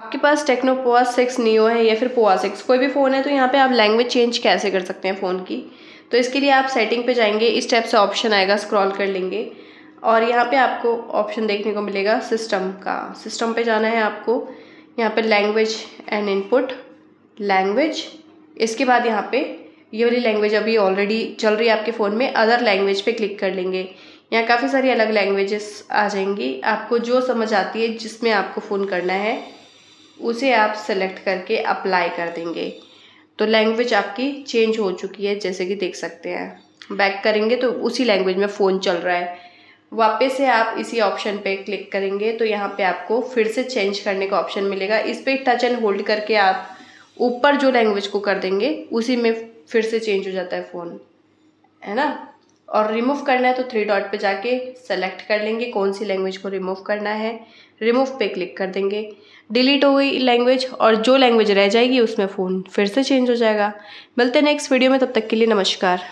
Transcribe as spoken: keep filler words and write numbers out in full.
आपके पास Tecno Pova six Neo है या फिर पोआ सिक्स कोई भी फ़ोन है तो यहाँ पे आप लैंग्वेज चेंज कैसे कर सकते हैं फ़ोन की। तो इसके लिए आप सेटिंग पे जाएंगे, इस टाइप से ऑप्शन आएगा, स्क्रॉल कर लेंगे और यहाँ पे आपको ऑप्शन देखने को मिलेगा सिस्टम का। सिस्टम पे जाना है आपको, यहाँ पे लैंग्वेज एंड इनपुट, लैंग्वेज, इसके बाद यहाँ पे ये वाली लैंग्वेज अभी ऑलरेडी चल रही है आपके फ़ोन में, अदर लैंग्वेज पे क्लिक कर लेंगे। यहाँ काफ़ी सारी अलग लैंग्वेजेस आ जाएंगी, आपको जो समझ आती है जिसमें आपको फ़ोन करना है उसे आप सेलेक्ट करके अप्लाई कर देंगे। तो लैंग्वेज आपकी चेंज हो चुकी है, जैसे कि देख सकते हैं। बैक करेंगे तो उसी लैंग्वेज में फ़ोन चल रहा है। वापस से आप इसी ऑप्शन पे क्लिक करेंगे तो यहाँ पे आपको फिर से चेंज करने का ऑप्शन मिलेगा। इस पर टच एंड होल्ड करके आप ऊपर जो लैंग्वेज को कर देंगे उसी में फिर से चेंज हो जाता है फ़ोन, है ना। और रिमूव करना है तो थ्री डॉट पे जाके सेलेक्ट कर लेंगे कौन सी लैंग्वेज को रिमूव करना है, रिमूव पे क्लिक कर देंगे। डिलीट हो गई लैंग्वेज और जो लैंग्वेज रह जाएगी उसमें फ़ोन फिर से चेंज हो जाएगा। मिलते हैं नेक्स्ट वीडियो में, तब तक के लिए नमस्कार।